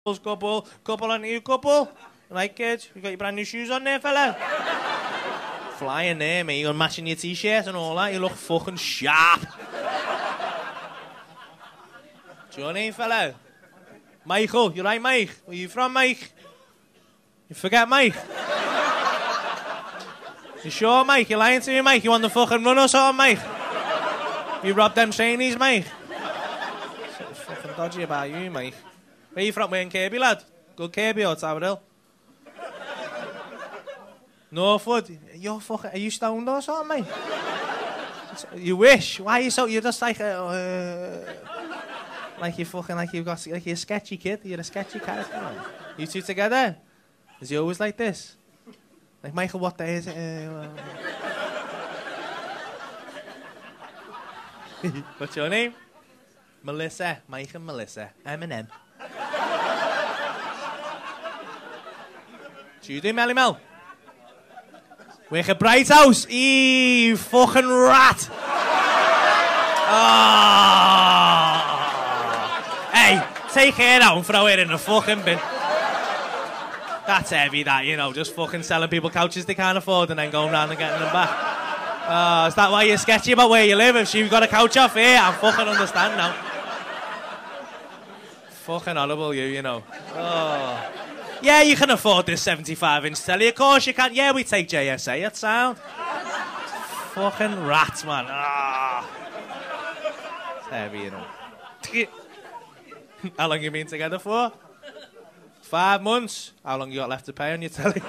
Couple on you, couple. Right, kids? You got your brand new shoes on there, fella? Flying there, mate. You're matching your t-shirt and all that. You look fucking sharp. What's your name, fella? Michael. You right, Mike? Where you from, Mike? You forget, Mike? You sure, Mike? You lying to me, Mike? You want the fucking run or something, Mike? You robbed them trainees, Mike? Fucking dodgy about you, Mike. Where you from? Wearing Kirby, lad? Good Kirby or Tower Hill? Northwood? You're fucking... Are you stoned or something, mate? You wish. Why are you so... You're just like like you're fucking... Like you've got... Like you're a sketchy kid. You're a sketchy character, man. You two together? Is he always like this? Like, Michael, what day is it? What's your name? Melissa. Mike and Melissa. M&M. Do you do, Melly Mel? We're at Brighthouse. You fucking rat. Oh. Hey, take her out and throw it in the fucking bin. That's heavy, that, you know, just fucking selling people couches they can't afford and then going round and getting them back. Is that why you're sketchy about where you live? If she's got a couch off here, I fucking understand now. Fucking horrible, you know. Oh. Yeah, you can afford this 75-inch telly. Of course you can. Yeah, we take JSA. It's sound. Fucking rats, man. Ah. It's heavy, you know. How long you been together for? 5 months. How long you got left to pay on your telly?